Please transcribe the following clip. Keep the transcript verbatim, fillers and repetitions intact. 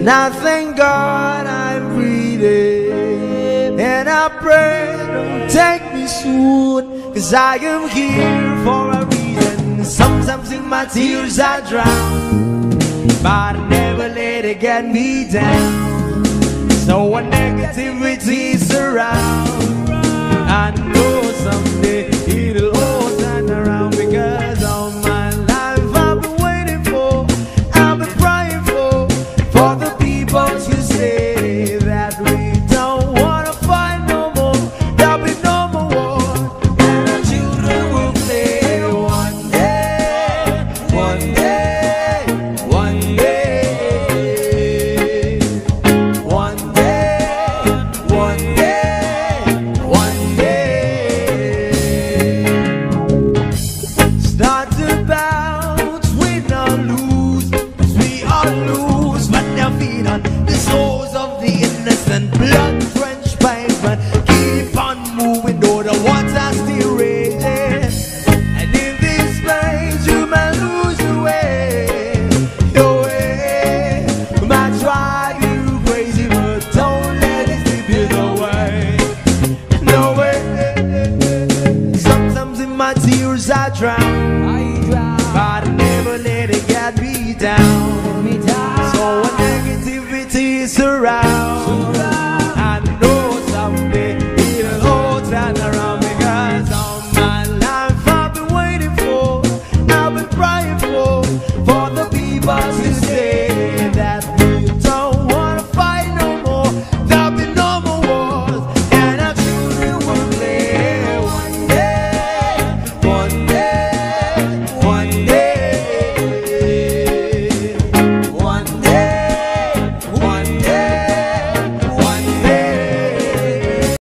And I thank God I'm breathing, and I pray don't take me soon, 'cause I am here for a reason. Sometimes in my tears I drown, but I never let it get me down. So when negativity surround, I know someday it'll all turn around, because all my life I've been waiting for, I've been crying for, for the people to say that we don't wanna fight no more, there'll be no more war, and our children will play one day, one day, one day, one day, one day, one day. Start to bounce, win or lose, 'cause we all lose, but their feet on the souls of the innocent, blood-drenched pavement. Keep on moving, though the water's still raging. And in this place, you might lose your way, your way. Might drive you crazy, but don't let it slip you away. No way. Sometimes in my tears I drown, but I never let it get me down.